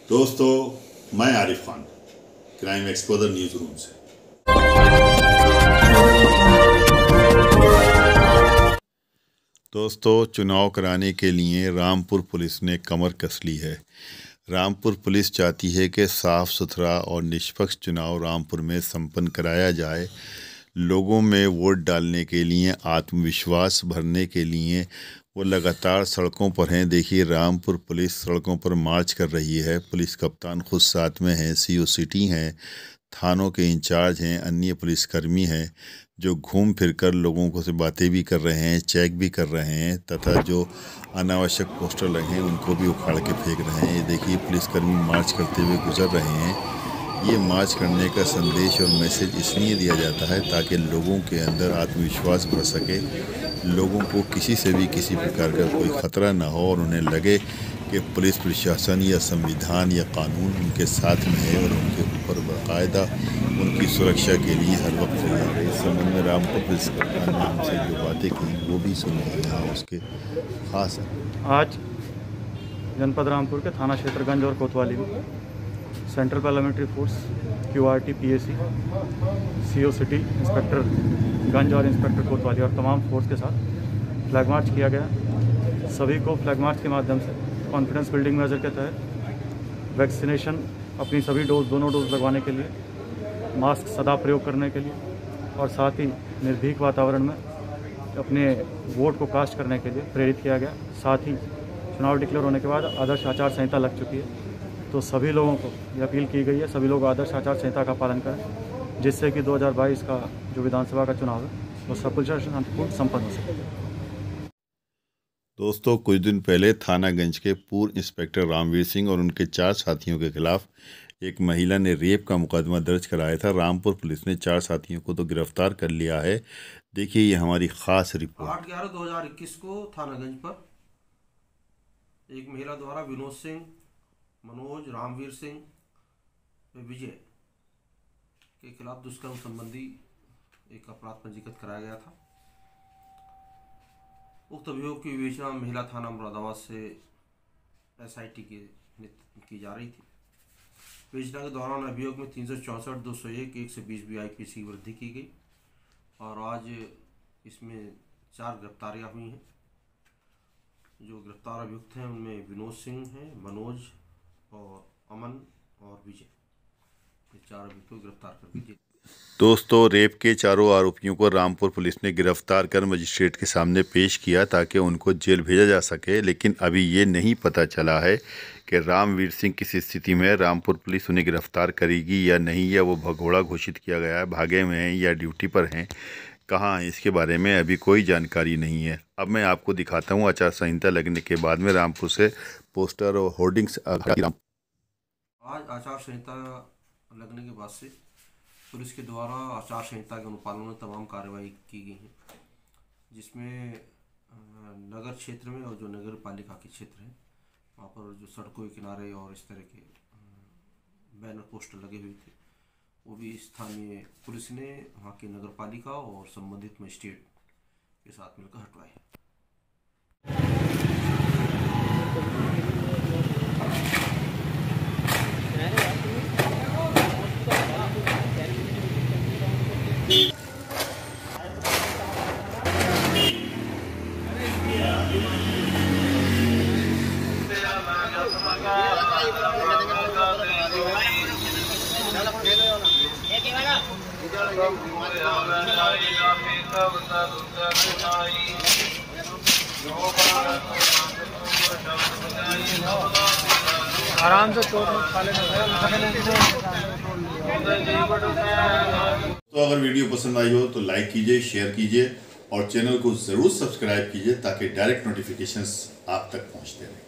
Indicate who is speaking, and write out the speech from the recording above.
Speaker 1: दोस्तों, मैं Arif Khan crime exposure news room से। दोस्तों, चुनाव कराने के लिए रामपुर पुलिस ने कमर कस ली है। रामपुर पुलिस चाहती है कि साफ सुथरा और निष्पक्ष चुनाव रामपुर में संपन्न कराया जाए। लोगों में वोट डालने के लिए आत्मविश्वास भरने के लिए वो लगातार सड़कों पर हैं। देखिए, रामपुर पुलिस सड़कों पर मार्च कर रही है। पुलिस कप्तान खुद साथ में हैं, सीओ सिटी हैं, थानों के इंचार्ज हैं, अन्य पुलिसकर्मी हैं जो घूम फिर कर लोगों को से बातें भी कर रहे हैं, चेक भी कर रहे हैं तथा जो अनावश्यक पोस्टर लगे हैं उनको भी उखाड़ के फेंक रहे हैं। ये देखिए, पुलिसकर्मी मार्च करते हुए गुजर रहे हैं। ये मार्च करने का संदेश और मैसेज इसलिए दिया जाता है ताकि लोगों के अंदर आत्मविश्वास बढ़ सके, लोगों को किसी से भी किसी प्रकार का कोई ख़तरा ना हो और उन्हें लगे कि पुलिस प्रशासन या संविधान या कानून उनके साथ में है और उनके ऊपर बाकायदा उनकी सुरक्षा के लिए हर वक्त तैयार है। इस संबंध में रामपुर पुलिस कप्तान ने हमसे जो बातें की वो भी सुनी यहाँ उसके खास है।
Speaker 2: आज जनपद रामपुर के थाना क्षेत्र गंज और कोतवाली में central parliamentary force, QRT, PAC, CO city, inspector Ganj और इंस्पेक्टर कोतवाली और तमाम फोर्स के साथ फ्लैग मार्च किया गया। सभी को फ्लैग मार्च के माध्यम से कॉन्फिडेंस बिल्डिंग मेजर के तहत वैक्सीनेशन अपनी सभी दोनों डोज लगवाने के लिए, मास्क सदा प्रयोग करने के लिए और साथ ही निर्भीक वातावरण में अपने वोट को कास्ट करने के लिए प्रेरित किया गया। साथ ही चुनाव डिक्लेयर होने के बाद आदर्श आचार संहिता लग चुकी है, तो सभी लोगों को ये अपील की गई है सभी लोग आदर्श आचार संहिता का पालन करें, जिससे कि 2022 का जो विधानसभा का चुनाव है वो सकुशल शांतिपूर्ण संपन्न हो सके।
Speaker 1: दोस्तों, कुछ दिन पहले थानागंज के पूर्व इंस्पेक्टर रामवीर सिंह और उनके 4 साथियों के खिलाफ एक महिला ने रेप का मुकदमा दर्ज कराया था। रामपुर पुलिस ने 4 साथियों को तो गिरफ्तार कर लिया है। देखिए, ये हमारी खास रिपोर्ट।
Speaker 3: 8/11/2021 को थानागंज पर एक महिला द्वारा विनोद सिंह, मनोज, रामवीर सिंह, विजय के खिलाफ दुष्कर्म संबंधी एक अपराध पंजीकृत कराया गया था। उक्त अभियोग की विवेचना महिला थाना मुरादाबाद से SIT की जा रही थी। विवेचना के दौरान अभियोग में 364, 201, 120 BIPC की वृद्धि की गई और आज इसमें 4 गिरफ्तारियां हुई हैं। जो गिरफ्तार अभियुक्त हैं उनमें विनोद सिंह हैं, मनोज और अमन और विजय, ये 4 अभियुक्तों को गिरफ्तार कर दी।
Speaker 1: दोस्तों, रेप के 4 आरोपियों को रामपुर पुलिस ने गिरफ्तार कर मजिस्ट्रेट के सामने पेश किया ताकि उनको जेल भेजा जा सके। लेकिन अभी ये नहीं पता चला है कि रामवीर सिंह किस स्थिति में रामपुर पुलिस उन्हें गिरफ्तार करेगी या नहीं, या वो भगोड़ा घोषित किया गया है, भागे में हैं या ड्यूटी पर हैं, कहाँ हैं, इसके बारे में अभी कोई जानकारी नहीं है। अब मैं आपको दिखाता हूँ आचार संहिता लगने के बाद में रामपुर से पोस्टर और होर्डिंग्स।
Speaker 3: आज आचार संहिता लगने के बाद से पुलिस के द्वारा आचार संहिता के अनुपालन में तमाम कार्रवाई की गई है, जिसमें नगर क्षेत्र में और जो नगर पालिका के क्षेत्र हैं वहाँ पर जो सड़कों के किनारे और इस तरह के बैनर पोस्टर लगे हुए थे वो भी स्थानीय पुलिस ने वहाँ की नगर पालिका और संबंधित मजिस्ट्रेट के साथ मिलकर हटवाए।
Speaker 2: आराम से चोट खा लेना।
Speaker 1: तो अगर वीडियो पसंद आई हो तो लाइक कीजिए, शेयर कीजिए और चैनल को ज़रूर सब्सक्राइब कीजिए ताकि डायरेक्ट नोटिफिकेशंस आप तक पहुंचते रहें।